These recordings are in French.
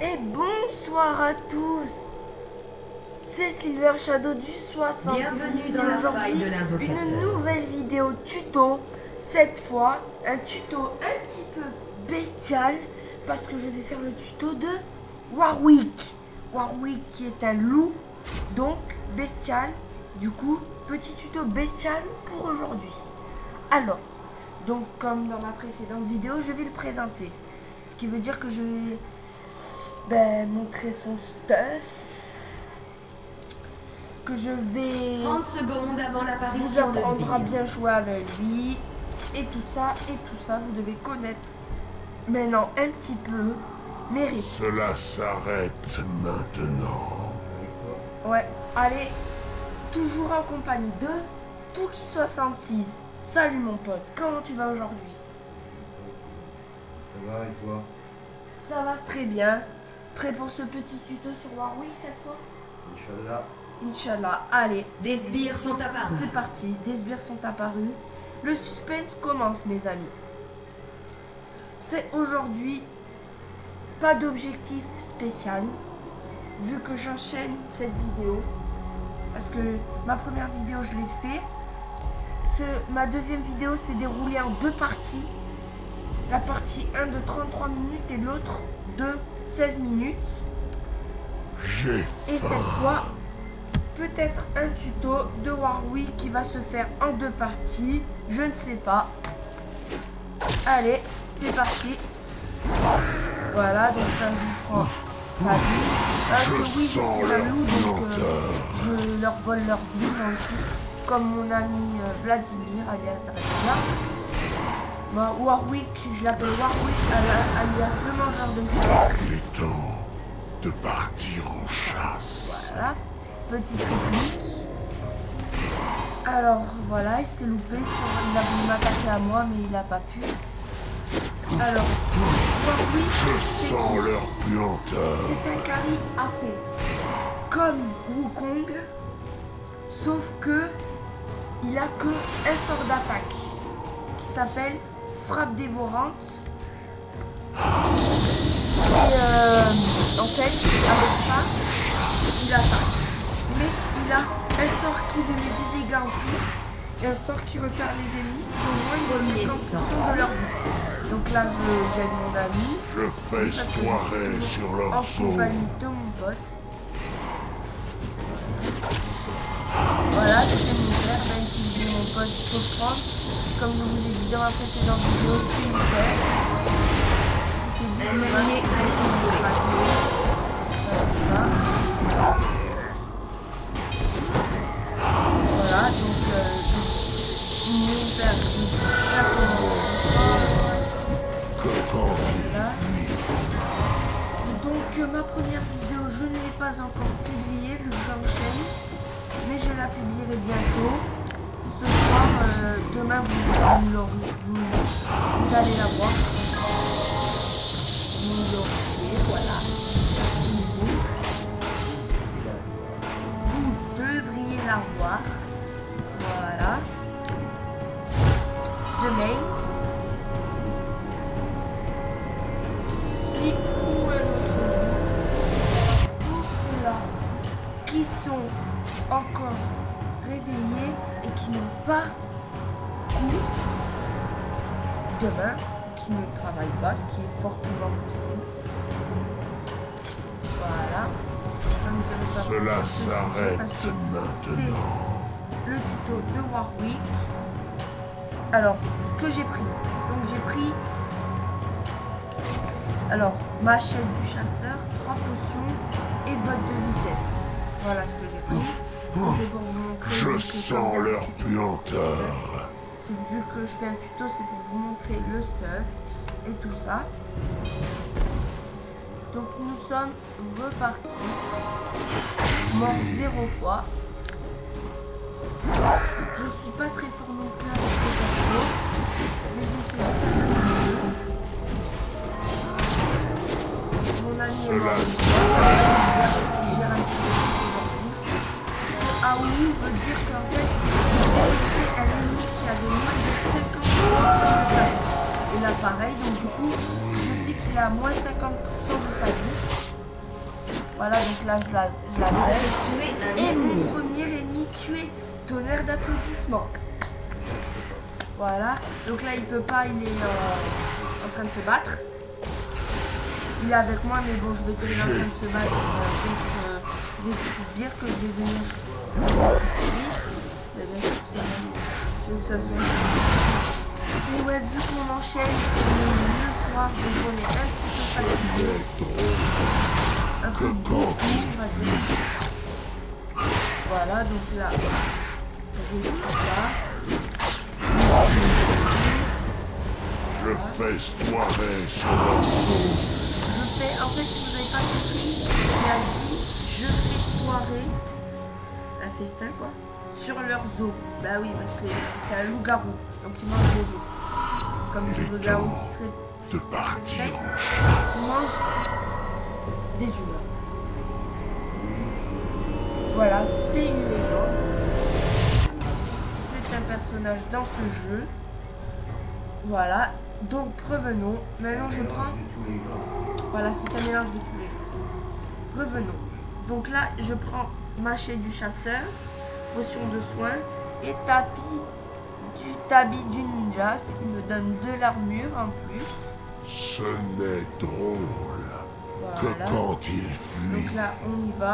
Et bonsoir à tous. C'est Silver Shadow du 66. Bienvenue dans la faille de l'invocateur. Une nouvelle vidéo tuto. Cette fois, un tuto un petit peu bestial. Parce que je vais faire le tuto de Warwick. Warwick qui est un loup. Donc, bestial. Du coup, petit tuto bestial pour aujourd'hui. Alors, donc comme dans ma précédente vidéo, je vais le présenter. Ce qui veut dire que je vais montrer son stuff. Que je vais 30 secondes avant vous l'apparition de apprendre à Sbire. bien jouer avec lui. Et tout ça, vous devez connaître maintenant un petit peu mes rythmes. Cela s'arrête maintenant. Ouais, allez, toujours en compagnie de Touki66. Salut mon pote, comment tu vas aujourd'hui? Ça va et toi? Ça va très bien. Prêt pour ce petit tuto sur Warwick cette fois? Inch'Allah. Inch'Allah, allez, Des sbires sont apparus. c'est parti, des sbires sont apparus. Le suspense commence mes amis. C'est aujourd'hui pas d'objectif spécial. Vu que j'enchaîne cette vidéo. Parce que ma première vidéo je l'ai fait. Ma deuxième vidéo s'est déroulée en deux parties. La partie 1 de 33 minutes et l'autre de 16 minutes. J'ai Et cette fois, peut-être un tuto de Warwick qui va se faire en deux parties. Je ne sais pas. Allez, c'est parti. Voilà, donc ça je prends sa vie. Parce que oui, je suis un loup, donc je leur vole leur vie moi aussi. Comme mon ami Vladimir, alias Dracula. Bah, Warwick, je l'appelle Warwick, alias le mangeur de fleurs. Il est temps de partir en chasse. Voilà, petite réplique. Alors voilà, il s'est loupé, il a voulu m'attaquer à moi, mais il n'a pas pu. Alors, Warwick, Je sens leur puanteur. c'est un carry AP. Comme Wukong, sauf que il a que un sort d'attaque qui s'appelle frappe dévorante. Et en fait, avec ça, il attaque. Mais il a un sort qui lui met des dégâts en plus et un sort qui repère les ennemis au moins de 50% de leur vie. Donc là, j'aide mon ami. Je festoierai sur En leur dos. compagnie de mon pote. Voilà, c'est mon père, même si je dis mon pote, il faut le prendre. Comme je vous ai dit dans ma précédente vidéo, c'est mon père. C'est dit que voilà, donc mon père, ça commence. Là. Et donc ma première vidéo, je ne l'ai pas encore publiée vu que j'enchaîne. Mais je la publierai bientôt. Ce soir, demain, vous allez la voir. Vous l'aurez, voilà. Vous devriez la voir. Voilà. Demain. Si ou un autre jour, tous ceux-là qui sont encore réveillés et qui n'ont pas cours demain, qui ne travaillent pas, ce qui est fortement possible. Voilà. Je ne dirai pas Cela plus de choses s'arrête parce que maintenant. c'est le tuto de Warwick. Alors, ce que j'ai pris. Donc j'ai pris alors machette du chasseur, 3 potions et bottes de vitesse. Voilà ce que j'ai pris. C'était pour vous montrer. Je vu que sens comme leur d'habitude, puanteur. c'est vu que je fais un tuto, c'est pour vous montrer le stuff et tout ça. Donc nous sommes repartis. Mort 0 fois. Je suis pas très fort non plus avec les persos. Je vais essayer de faire le mieux. Mon ami est mort. J'ai resté aujourd'hui. Ce AOU veut dire qu'en fait, j'ai un ennemi qui avait moins de 50% de sa vie. Et là pareil, donc du coup, je sais qu'il a moins 50% de sa vie. Voilà, donc là, je la Vous avez tué un Et ennemi. mon premier ennemi tué. Tonnerre d'applaudissements. Voilà. Donc là, il peut pas, il est en train de se battre. Il est avec moi, mais bon, je veux dire, il est en train de se battre contre des petits sbires que je vais venir vite. Mais bien sûr, c'est que ça soit. Et ouais, vu qu'on enchaîne le soir, donc on est un petit peu fatigué. Un peu beaucoup, on va dire. Voilà, donc là, je fais ça. Je festoierai sur leur dos. Je fais, en fait, si vous n'avez pas compris, il a dit je festoierai, un festin quoi, sur leurs os. Bah oui, parce que c'est un loup-garou, donc il mange des os. Comme Il tout est loup-garou temps qui serait de partir respect, en il mange des humains. Voilà, c'est une légende. C'est un personnage dans ce jeu. Voilà, donc revenons. Maintenant je prends. Voilà, c'est un mélange de tous les jours. Revenons. Donc là, je prends mâché du chasseur, potion de soin et tabi du ninja, ce qui me donne de l'armure en plus. Ce n'est drôle que Voilà. quand il fuit. Donc là, on y va.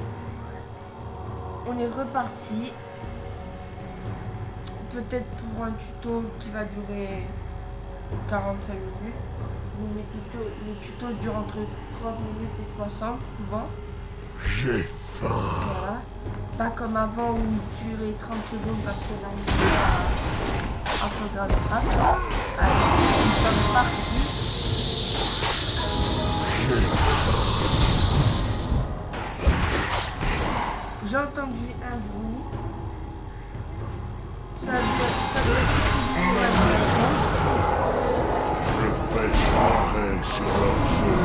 On est reparti. Peut-être pour un tuto qui va durer 45 minutes. Les tutos durent entre 30 minutes et 60 souvent. J'ai faim. Voilà. Pas comme avant où il durait 30 secondes parce que là on est à programme. Allez, nous sommes partis. J'ai entendu un bruit. Ça doit être Je festoierai sur leur dos.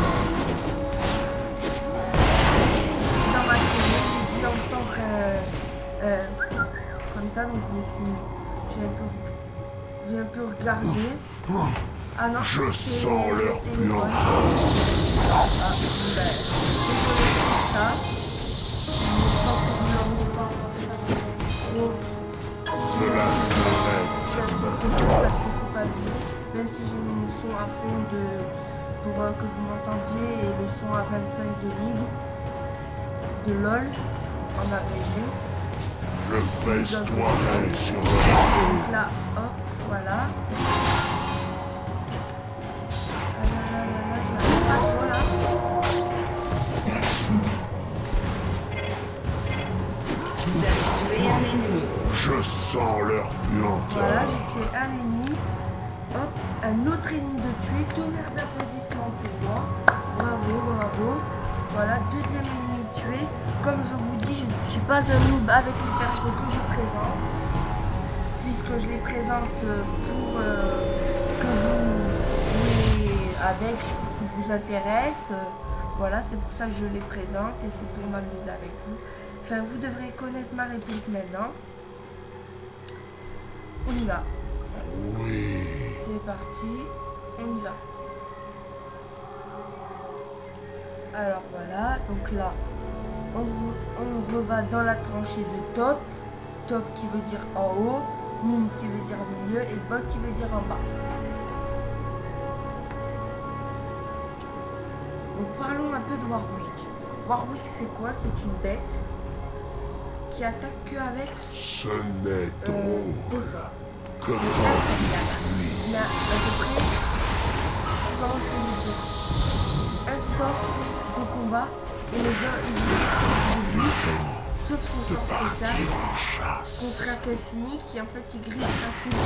dans ma télé, j'ai dû entendre comme ça, donc j'ai un peu regardé. Ah non, Je c'est sens le leur téléphone. puant. Ah, désolé pour ça. Je pense que vous l'aurez pas trop. Cela serait Parce qu'il faut pas dire, même si j'ai mis le son à fond pour que vous m'entendiez et le son à 25 de League, de LOL en abrégé. Je festoierai sur leur dos. Donc là, hop, voilà. Ah là là là là, je n'arrive pas trop là. Vous avez tué un ennemi. Je sens leur Voilà, puanteur. j'ai tué un ennemi. Hop, un autre ennemi de tuer. Tonnerre d'applaudissements pour moi. Bravo, bravo. Voilà, deuxième ennemi tué. Comme je vous dis, je ne suis pas un noob avec les persos que je présente. Puisque je les présente pour que vous jouez avec si ça vous intéresse. Voilà, c'est pour ça que je les présente et c'est pour m'amuser avec vous. Enfin, vous devrez connaître ma réponse maintenant. On y va. Oui. C'est parti. On y va. Alors voilà. Donc là, on reva dans la tranchée de top. Top qui veut dire en haut. Mine qui veut dire milieu. Et bot qui veut dire en bas. Donc parlons un peu de Warwick. Warwick c'est quoi? C'est une bête qui attaque que avec Ce n'est drôle des sorts. que Donc là, quand il a à peu près, comment je peux vous dire, un sort de combat et les uns ils sauf son sort spécial contre un infini qui en fait il grille sa cible.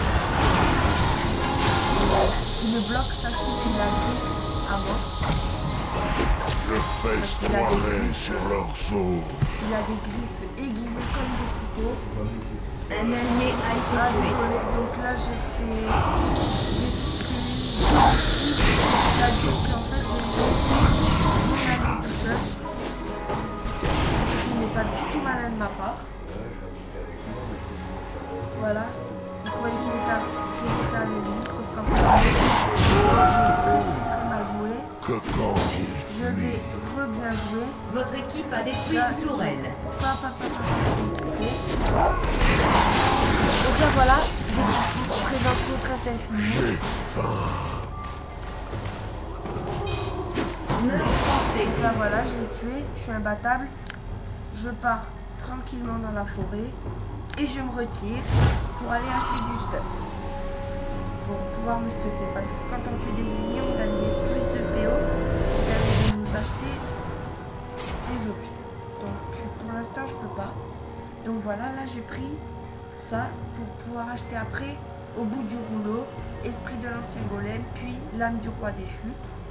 Il le bloque sa cible, il la grille avant. je festoierai sur leurs os. Il a des griffes aiguisées comme des couteaux. Un allié a Ah, été tué. désolé, donc là j'ai fait. La dire qu'en fait j'ai laissé mon ami tout seul. Ce qui n'est pas du tout malin de ma part. Voilà. Vous voyez qu'il est à l'ennemi, sauf qu'en fait j'ai très mal joué. Que quand il Je vais fuit. bien joué. Votre équipe a détruit une tourelle. Et bien voilà, j'ai présenté au train infini. Et là voilà, je l'ai tué, je suis imbattable. Je pars tranquillement dans la forêt et je me retire pour aller acheter du stuff. Pour pouvoir me stuffer. Parce que quand on tue des ennemis, on gagne plus de PO. Ça permet de nous acheter des objets. Donc pour l'instant, je peux pas. Donc voilà, là j'ai pris ça pour pouvoir acheter après, au bout du rouleau, esprit de l'ancien golem, puis l'âme du roi déchu.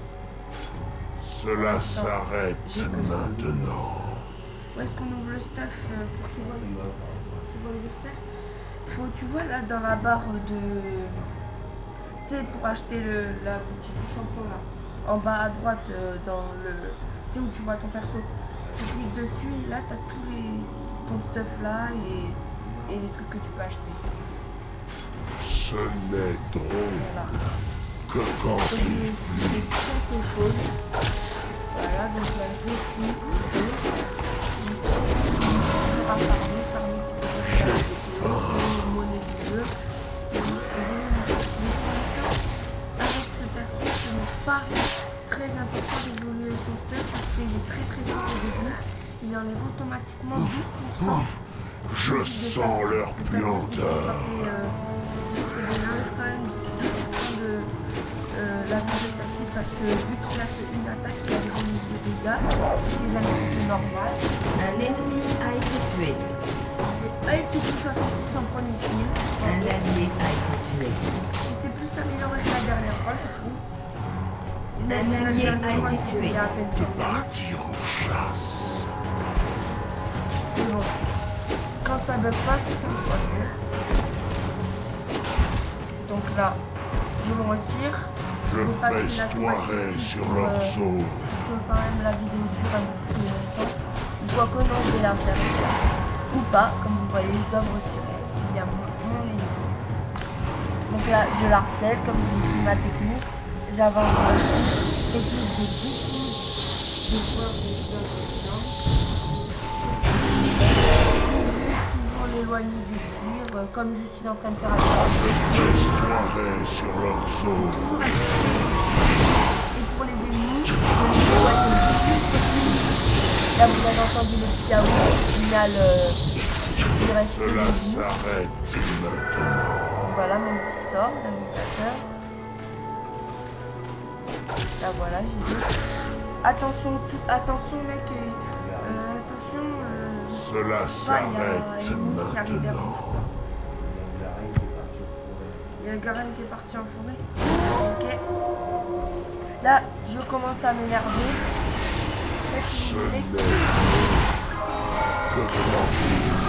Cela s'arrête maintenant. Où est-ce qu'on ouvre le stuff pour qu'il voit le stuff? Faut, tu vois là dans la barre de... Tu sais, pour acheter la petite champion là, en bas à droite dans le... Tu sais où tu vois ton perso. Tu cliques dessus et là t'as tous ton stuff là et les trucs que tu peux acheter. Ce n'est drôle que quand j'ai quelque chose. Voilà, donc là je suis monnaie du jeu. Avec ce perso, ce n'est pas très important d'évoluer son stuff parce qu'il est très fort au début. Il enlève automatiquement 12%. je sens leur puanteur. 10 et il enlève quand même 10% de la vie de sa cible parce que vu qu'il a fait une attaque, il a des bonus de dégâts, c'est les attaques normales. Un ennemi a été tué. Et tout plus 70 en premier kill. Un allié a été tué. Il s'est plus amélioré que la dernière fois, je trouve. Un allié a été tué. Il y a à peine De 100 000. partir aux chasses. Mais bon, quand ça bug pas, c'est 5 fois mieux. Donc là, je me retire. Je vais pas tuer la festoierai tomatie sur pour, leurs os. que quand même la vidéo dure un petit peu longtemps. Quoique non, je vais la faire. Ou pas, comme vous voyez, je dois me retirer. Il y a mon ennemi. Donc là, je la harcèle, comme je vous dis ma technique. J'avance dans la technique de beaucoup de fois que je donne exemple. Toujours l'éloigner des tirs, comme je suis en train de faire avec Festoierai sur leurs os. et pour les ennemis, je les éloigne le plus possible. Là, vous avez entendu le petit yaourt, au final, il reste plus Cela d'ennemis. s'arrête maintenant. Voilà mon petit sort d'indicateur. Là voilà, j'ai dit. Attention, attention mec, attention. Cela s'arrête maintenant. Il y a le garenne qui est parti en forêt. Ok. Là, je commence à m'énerver. Ce n'est que quand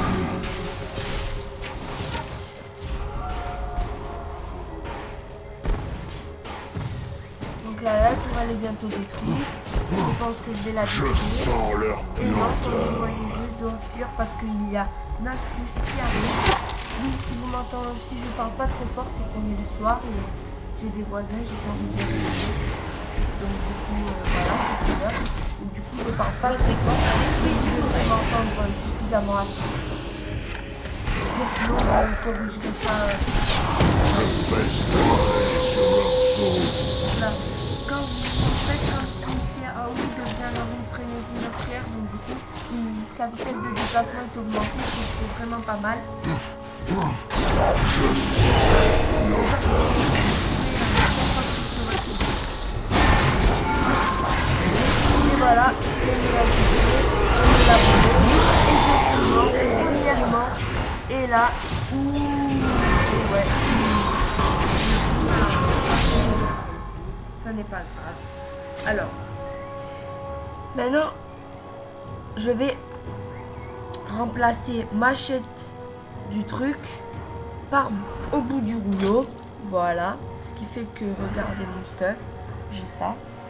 Donc là, la tourelle est bientôt détruite. Je pense que je vais la je détruire. sens leur Et moi, comme vous puanteur. voyez, je dois fuir parce qu'il y a Nasus qui arrive. Oui, si vous m'entendez, si je parle pas trop fort, c'est qu'on est le soir et j'ai des voisins, j'ai pas envie de les réveiller. Donc du coup, voilà, c'est ça. Donc du coup, je parle pas très fort, mais je vais m'entendre suffisamment assez. Et sinon, je corrigerai ça. Festoierai sur leurs os. Là, quand vous faites un petit AOE devient dans une frénésie meurtrière, donc du coup, sa vitesse de déplacement est augmentée, c'est vraiment pas mal. Et voilà, l'ennemi a été on l'a volé, et je suis mort, et là, ouais. Ça n'est pas grave. Alors, maintenant, je vais remplacer ma machette du truc par au bout du rouleau. Voilà. Ce qui fait que, regardez mon stuff. J'ai ça.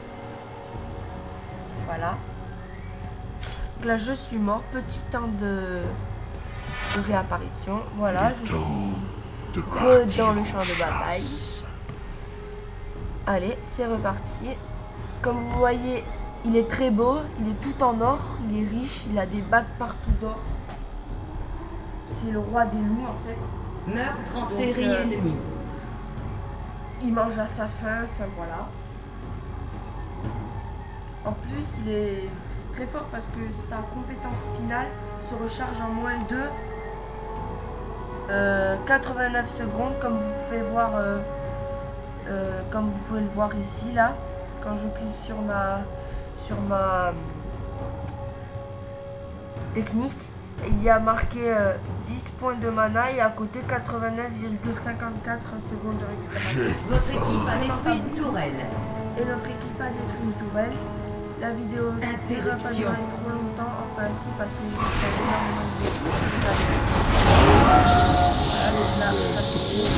Voilà. Donc là, je suis mort. Petit temps de réapparition. Voilà. Je suis dans le champ de bataille. Allez, c'est reparti. Comme vous voyez, Il est très beau, il est tout en or, il est riche, il a des bagues partout d'or. C'est le roi des loups en fait. Meurtre en série ennemie. Il mange à sa faim, enfin voilà. En plus, il est très fort parce que sa compétence finale se recharge en moins de 89 secondes, comme vous pouvez voir, comme vous pouvez le voir ici là. Quand je clique sur ma technique, il y a marqué 10 points de mana et à côté 89,54 secondes de récupération. Votre équipe a détruit une tourelle. Et notre équipe a détruit une tourelle. La vidéo ne va pas Interruption. durer trop longtemps, enfin si, parce que j'ai fait énormément de vidéos. Allez, là, ça c'est bon.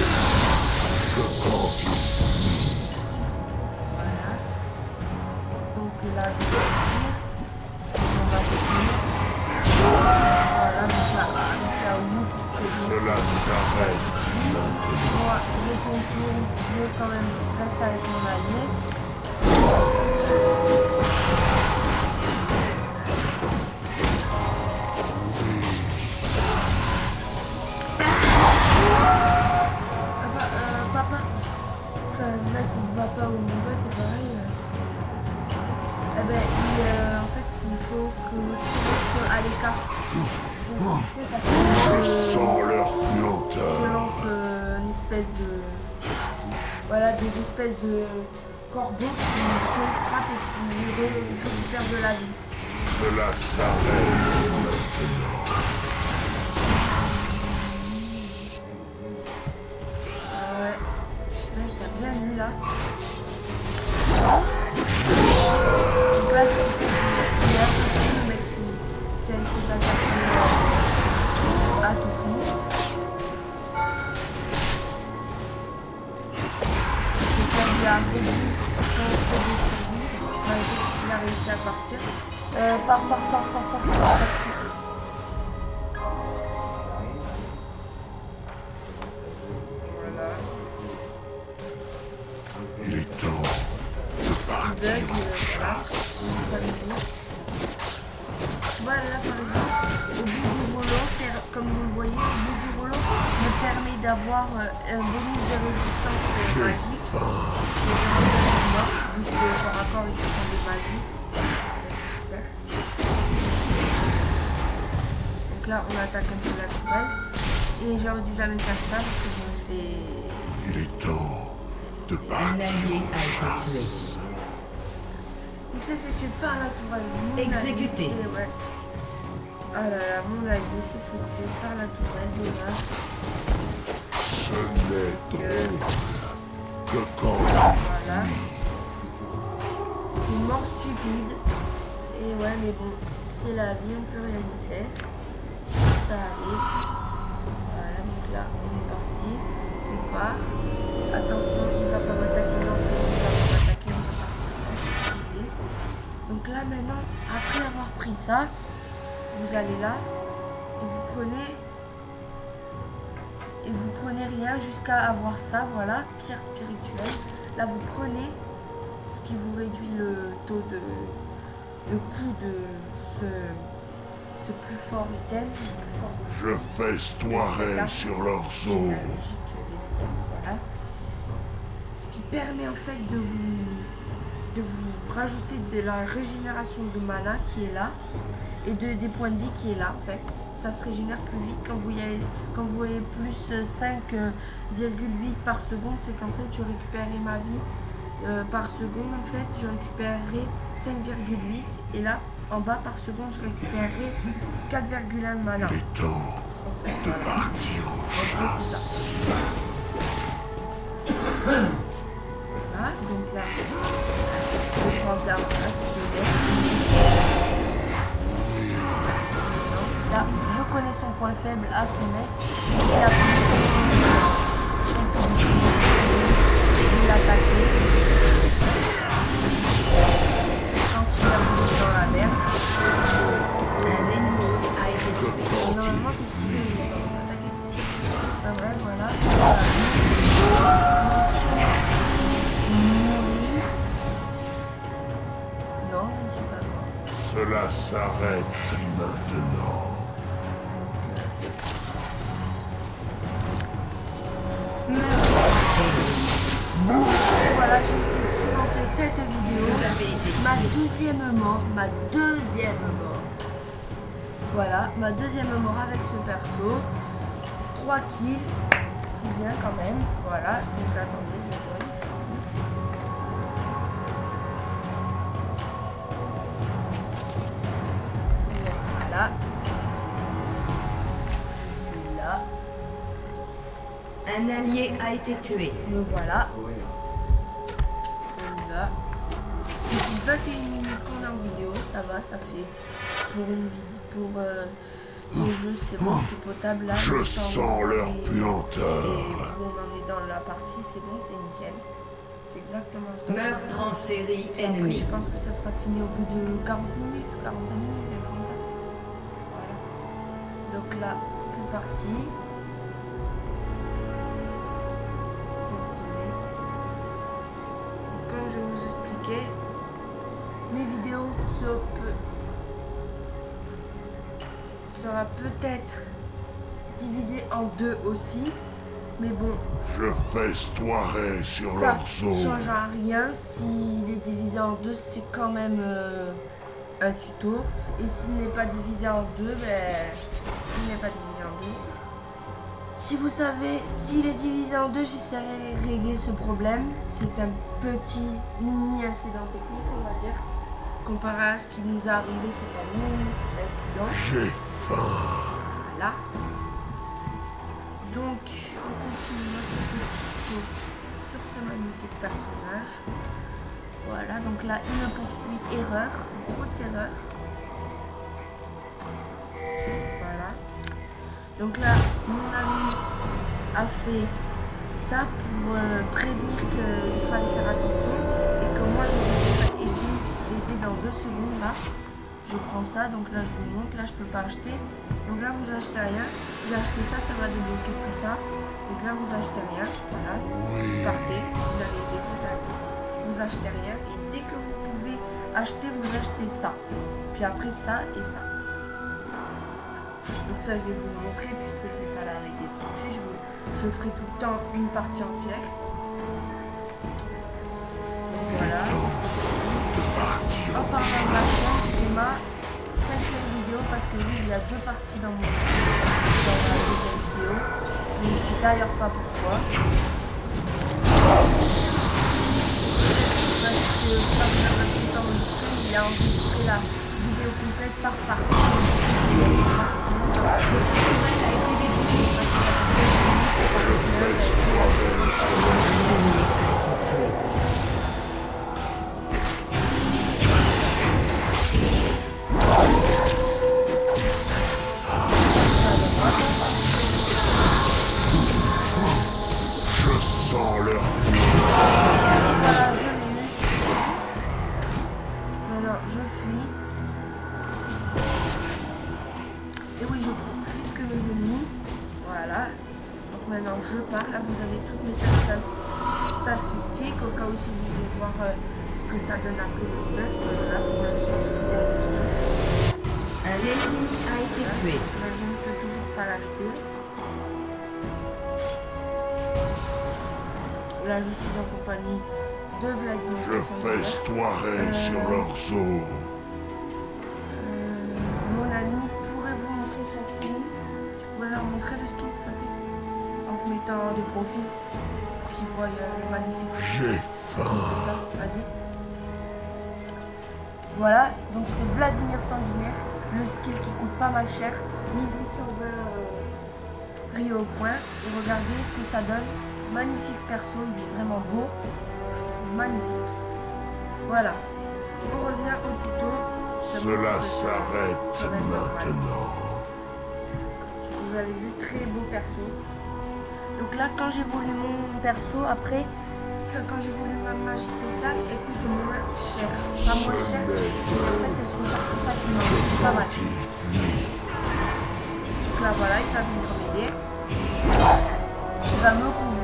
Voilà. Donc là, je vais sortir. On va finir. Voilà, donc là, il y a où Cela s'arrête. moi, je contourne, je vais quand même rester avec mon allié. Papa, enfin, mec, on va pas où on va, c'est pareil. Eh ben, en fait, il faut que tu restes à l'écart. Je sens leur Je puanteur. lance une espèce de... Voilà, des espèces de corbeaux qui frappent et qui récupèrent de la vie. Cela s'arrête maintenant. Ouais. Ouais, t'as bien vu là. Donc là, c'est le mec qui a essayé d'attaquer à tout prix. Il a réduit son stade de survie. Il a réussi à partir. Par. Voilà. Il est temps de partir en chasse. Voilà, par exemple, au bout du rouleau, comme vous le voyez, au bout du rouleau me permet d'avoir un bonus de résistance magique. Vu que par rapport avec le de magie. Super. Donc là, on attaque un peu la tourelle. Et j'aurais dû jamais faire ça parce que je me fais... Il est temps de Un partir allié en a été chasse. tué. Il s'est fait tuer par la tourelle. Mon Exécuté. allié, ouais. Ah là là, mon allié s'est fait tuer par la tourelle, dommage. Ce n'est drôle que quand Voilà. C'est une mort stupide. Et ouais, mais bon, c'est la vie, on peut rien y faire. Ça arrive. Voilà, donc là, on est parti. On part. Attention, il va pas m'attaquer. Non, c'est bon, il va pas m'attaquer. On va partir. Donc là, maintenant, après avoir pris ça, vous allez là et vous prenez rien jusqu'à avoir ça, voilà, pierre spirituelle. Là, vous prenez ce qui vous réduit le taux de coût de ce plus fort item. je festoierai sur leurs os. Voilà. Ce qui permet en fait de vous rajouter de la régénération de mana qui est là et des points de vie qui est là en fait. Ça se régénère plus vite quand vous voyez plus 5,8 par seconde, c'est qu'en fait je récupérerai ma vie par seconde, en fait je récupérerai 5,8 et là en bas par seconde je récupérerai 4,1 mana. Il est temps de partir en chasse. C'est ça. Voilà, donc là, je prends en place là, je connais son point faible à son mec. Et la il l'attaquer. Quand il a voulu dans la mer. Un ennemi a été tué. Normalement, qu'est-ce qu'il fait? Il va attaquer. Ah ouais, voilà. Non, je ne suis Cela s'arrête maintenant. Voilà, j'ai essayé de présenter cette vidéo. Vous avez été Ma deuxième mort. Voilà, ma deuxième mort avec ce perso. 3 kills, c'est bien quand même. Voilà, donc attendez, je vois ici. Voilà. Je suis là. Un allié a été tué. Me voilà. Oui. On y va. Depuis 21 minutes qu'on est en vidéo, ça va, ça fait pour une vidéo, pour ce jeu, c'est bon, c'est potable là. Je le temps sens leur et puanteur. où on en est dans la partie, c'est bon, c'est nickel. C'est exactement le temps. Meurtre en série Après, ennemi. je pense que ça sera fini au bout de 40 minutes ou 45 minutes, même comme ça. Voilà. Donc là, c'est parti. Continuer. Donc, comme je vais vous expliquer, mes vidéos sera peut-être divisée en 2 aussi. Mais bon, Je festoierai sur ça leurs ne os. change à rien. S'il est divisé en 2, c'est quand même un tuto. Et s'il n'est pas divisé en 2, ben, il n'est pas divisé en 2. Si vous savez, s'il est divisé en 2, j'essaierai de régler ce problème. C'est un petit mini incident technique, on va dire. Comparé à ce qui nous est arrivé, c'est un mini incident. J'ai faim. Voilà. Donc, on continue notre petit tour sur ce magnifique personnage. Voilà, donc là, une poursuite erreur, grosse erreur. Voilà. Donc là, mon ami a fait ça pour prévenir qu'il fallait faire attention et que moi, je vais aider dans 2 secondes là. Je prends ça, donc là je vous montre, là je peux pas acheter. Donc là vous achetez rien. Vous achetez ça, ça va débloquer tout ça. Donc là vous achetez rien, voilà. Vous partez, vous allez aider, vous achetez rien. Et dès que vous pouvez acheter, vous achetez ça. Puis après ça et ça. Donc ça je vais vous le montrer puisque je vais pas la régler tout de suite. Je ferai tout le temps une partie entière. Donc voilà. En parlant de la chaîne, c'est ma 5e vidéo parce que oui, il y a 2 parties dans la deuxième vidéo. Je ne sais d'ailleurs pas pourquoi. Parce que comme il a pas tout le temps enregistré, il a enregistré la vidéo complète par partie. Je sens leur Voilà, je l'ai eu. Maintenant, je fuis. Et oui, je cours plus vite que mes ennemis. Voilà. Donc maintenant, je pars. Là, vous avez toutes mes statistiques. Au cas où si vous voulez voir ce que ça donne après le stuff. Là, pour l'instant, ce qu'il y a de stuff. Un ennemi a été tué. Là, je ne peux toujours pas l'acheter. Là, je suis en compagnie de Vladimir. Je festoierai sur leurs os. Mon ami pourrait vous montrer son skin. Tu pourrais leur montrer le skin, s'il te plaît, en te mettant de profil pour qu'ils voient le magnifique skin. J'ai faim. Vas-y. Voilà, donc c'est Vladimir Sanguinaire, le skill qui coûte pas mal cher, 1820 prix au point. Et regardez ce que ça donne. Magnifique perso, il est vraiment beau. Je trouve magnifique. Voilà. On revient au tuto. Cela s'arrête maintenant. Vous avez vu, très beau perso. Donc là, quand j'ai voulu mon perso, après, quand j'ai voulu ma magie spéciale, elle coûte moins cher. Pas moins cher, mais en fait, elle se recharge plus facilement. C'est pas mal. Donc là, voilà, il va venir m'aider. Il va me couvrir.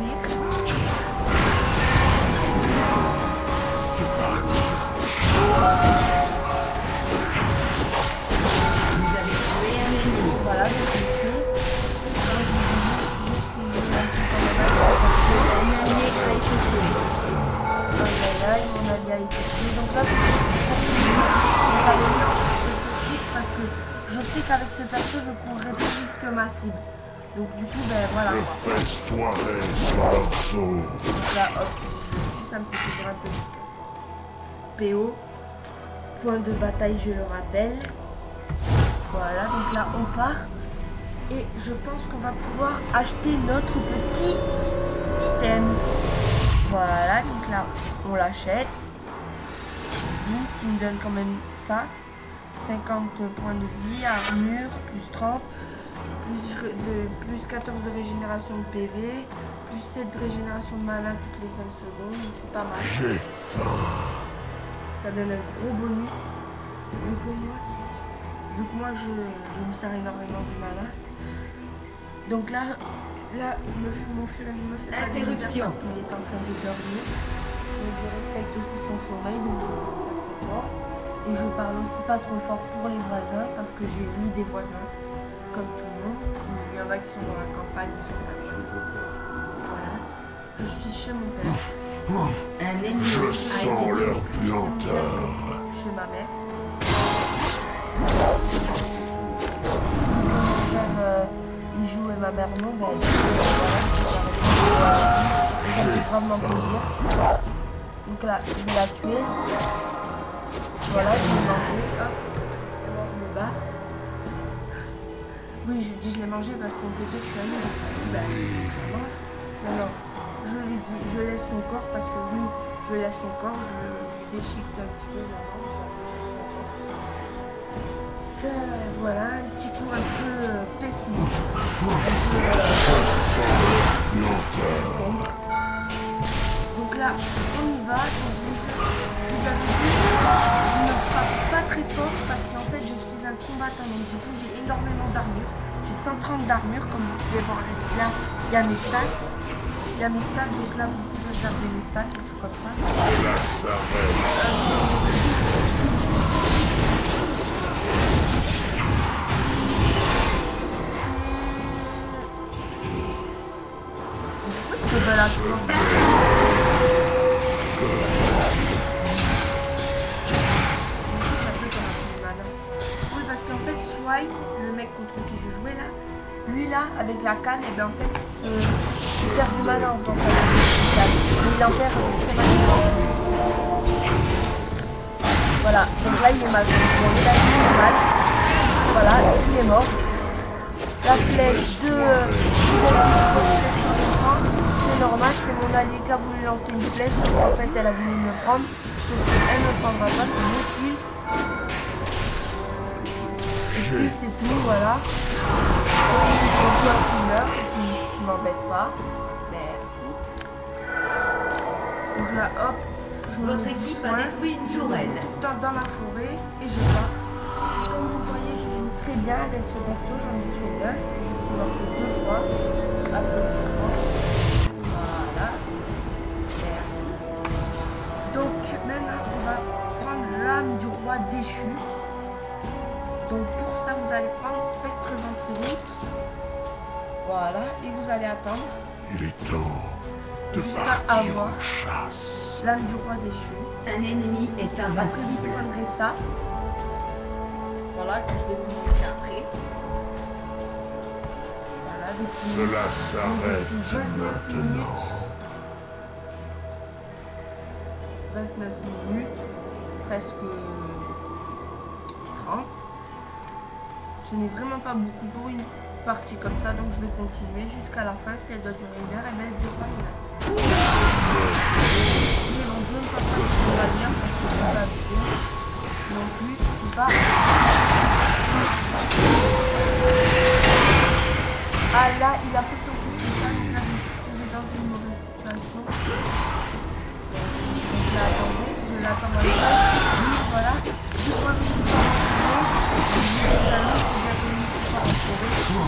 qu'avec ce perso, je courrais plus vite que ma cible. Donc du coup, ben voilà. Dépêche-toi sur leur dos. Donc là, hop, ça me fait toujours un peu PO. Point de bataille, je le rappelle. Voilà, donc là, on part. Et je pense qu'on va pouvoir acheter notre petit item. Voilà, donc là, on l'achète. Ce qui me donne quand même ça. 50 points de vie, armure, plus 30. Plus 14 de régénération de PV, plus 7 de régénération de mana toutes les 5 secondes, c'est pas mal. J'ai faim. Ça donne un gros bonus, vu que moi je me sers énormément du mana. Donc là mon furet me fait pas interruption parce qu'il est en train de dormir. Donc je respecte aussi son sommeil, donc je ne pas fort. Et je parle aussi pas trop fort pour les voisins, parce que j'ai vu des voisins. Comme tout le monde, il y en a qui sont dans la campagne, qui sont pas là. Voilà. Je suis chez mon père. Un ennemi Je a sens été leur tué. puanteur. Chez ma mère. Quand mon père il joue et ma mère non, ben voilà, ça me fait gravement plaisir. Donc là, je vais la tuer. Voilà, je vais manger ça. Alors je me barre. Oui, je dis je l'ai mangé parce qu'on peut dire que je suis allée. Ben, je mange. Non, je laisse son corps parce que oui, je laisse son corps, je déchiquete un petit peu. Voilà, un petit coup un peu pessimiste. Sombre. Donc là, on y va. Donc vous avez vu, je ne frappe pas très fort parce qu'en fait je suis un combattant. Donc du coup j'ai énormément d'armure. J'ai 130 d'armure comme vous pouvez voir. Là, il y a mes stats. Il y a mes stats, donc là vous pouvez regarder mes stats, tout comme ça. Cela s'arrête. C'est belle à toi. Oui, parce qu'en fait, Swai, le mec contre qui je jouais là, lui là, avec la canne, et bien en fait, il perd du mana en faisant ça. Mais il en perd extrêmement. Voilà, donc là il est mal. Bon, là il est mal. Voilà, il est mort. La flèche de... c'est normal, c'est mon allié qui a voulu lancer une flèche, sauf qu'en fait elle a voulu me prendre, sauf qu'elle ne prendra pas, c'est mon kill. Et puis c'est tout, voilà. J'ai joueur qui meurt, qui m'embête pas. Merci. Donc là, hop, je me Votre équipe a détruit une tourelle. tout le temps dans la forêt et je pars. Comme vous voyez, je joue très bien avec ce perso, j'en ai tué 9 et je suis mort que 2 fois. Applaudissements. Voilà. Merci. Donc maintenant, on va prendre l'âme du roi déchu. Donc pour ça, vous allez prendre spectre vampirique. Voilà, et vous allez attendre. Il est temps de Jusqu'à partir avoir en chasse. l'âme du roi déchu. Un ennemi est Après, vous invincible. prendrez ça. Voilà, que je vais vous montrer après. Voilà, depuis... Cela s'arrête maintenant. 29 minutes, presque 30. Ce n'est vraiment pas beaucoup pour une partie comme ça, donc je vais continuer jusqu'à la fin. Si elle doit durer 1 heure, et bien elle dure pas 1 heure. Mais bon, je ne pense pas que ça va bien parce que je ne vais pas abuser non plus. C'est pas... Ah là, il a fait son coup spécial, donc là je me suis trouvé dans une mauvaise situation. Donc là, attendez, je l'attends dans le sol. Voilà, je crois que je suis pas en forêt. C'est bien connu que je suis pas en forêt.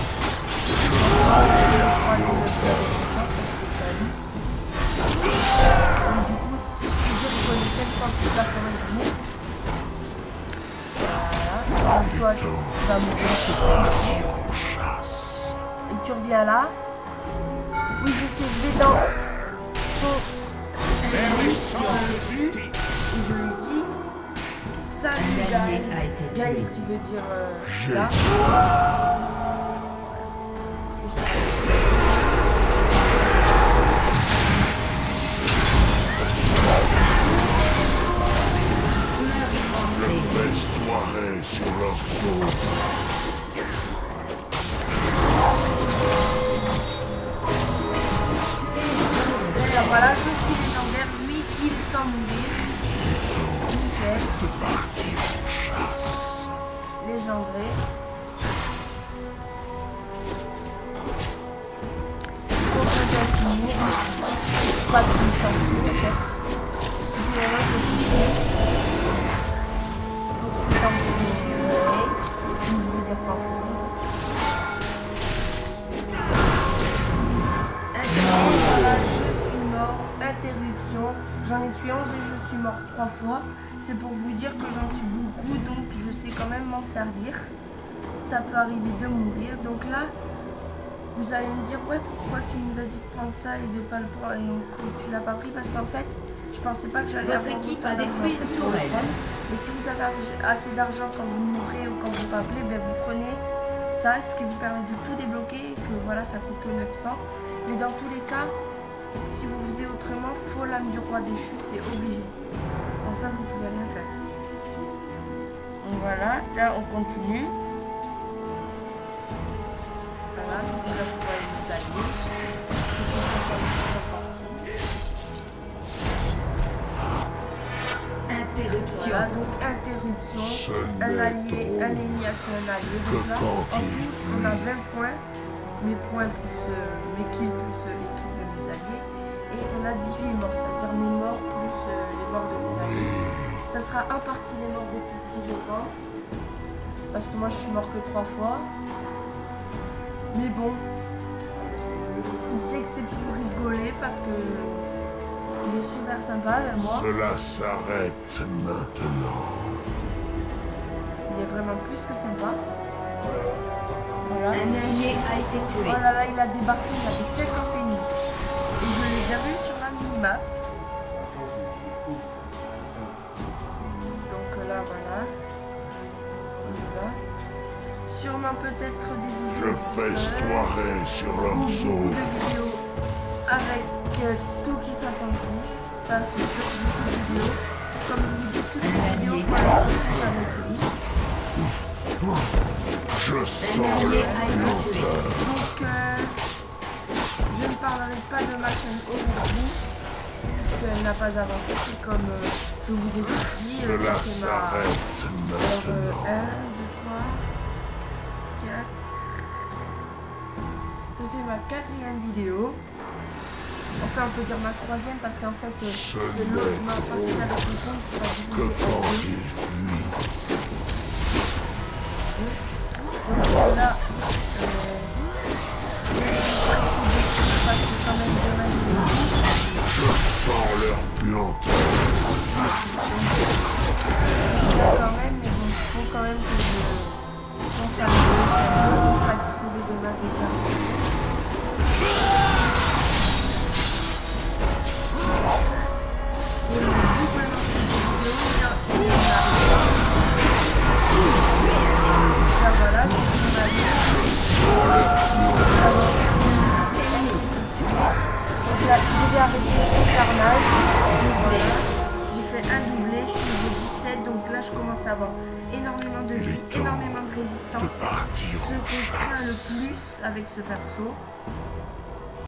Je le croise de faire des choses parce que ça lit. Donc du coup, je peux dire que je sais pas plus la forêt que vous. Voilà, donc toi tu vas mourir. Et tu reviens là. Oui, je sais, je vais dans son... Et je lui dis, Salut Un allié guys. a été Guys, tué. qui veut dire J'ai là. Je festoierai sur leur dos. Alors voilà, je suis légendaire, 8 kills sans mourir. Nickel. De partir Légendré. Composé infini. Pas de kills sans mourir. Du héros que je fais. Pour ce temps de je veux dire pas voilà, je suis mort. Interruption. J'en ai tué 11 et je suis mort 3 fois. C'est pour vous dire que j'en tue beaucoup, donc je sais quand même m'en servir. Ça peut arriver de mourir. Donc là, vous allez me dire, ouais, pourquoi tu nous as dit de prendre ça et de pas le prendre et tu l'as pas pris? Parce qu'en fait, je pensais pas que j'allais Votre avoir équipe autant a détruit d'argent, en une fait, pour le tourelle. prendre. Mais si vous avez assez d'argent quand vous mourrez ou quand vous appelez, ben vous prenez ça, ce qui vous permet de tout débloquer et que voilà, ça coûte que 900. Mais dans tous les cas, si vous faisiez autrement, faut l'âme du roi déchu, c'est obligé. Sans ça, vous pouvez rien faire. Donc voilà, là on continue. Voilà, c'est là pour les alliés. Interruption. Voilà, donc interruption. Ce Un n'est allié, drôle un ennemi a tué un allié. que Donc là, quand en tout, il on a fuit. 20 points. Mes points plus mes kills plus les kills de mes alliés. Et on a 18 morts, ça veut dire mes morts plus les morts de mes alliés. Ça sera en partie les morts des plus petits, je pense. Parce que moi je suis mort que 3 fois. Mais bon, il sait que c'est pour rigoler parce que il est super sympa avec moi. Cela s'arrête maintenant. Il est vraiment plus que sympa. Voilà. Un allié a été tué. Oh là là, il a débarqué, il avait 50 ennemis. Et je l'ai déjà vu sur la minimap. Donc là, voilà. On y va. Sûrement peut-être des Je vidéos. festoierai sur leur Beaucoup dos. de vidéos avec Toki 66. Ça, c'est sûr, beaucoup de vidéos. Comme je vous dis, toutes les vidéos pour l'instant avec lui. Je Un sens allié leur a été tué. Donc, je ne parlerai pas de ma chaîne aujourd'hui, puisqu'elle n'a pas avancé. C'est comme je vous ai dit, Cela ça fait ma... s'arrête Alors, 1, 2, 3, maintenant. 4... Ça fait ma 4e vidéo. Enfin, on peut dire ma 3e, parce qu'en fait, Ce c'est l'autre, n'est ma partie avec le compte, sera Que divisée en quand deux. il fuit. Donc là, parce que quand même dommage. Je sens leur puanteur. Quand même, mais bon, il faut quand même que je pense à ne pas trouver de ma déclaration. Et le double vidéo, là, voilà, c'est mon avis. Donc là, je vais arrêter ce carnage. Voilà. J'ai fait un doublé, je suis niveau 17, donc là je commence à avoir énormément de vie, est temps énormément de De résistance. partir Ce en qu'on craint le chasse. plus avec ce perso.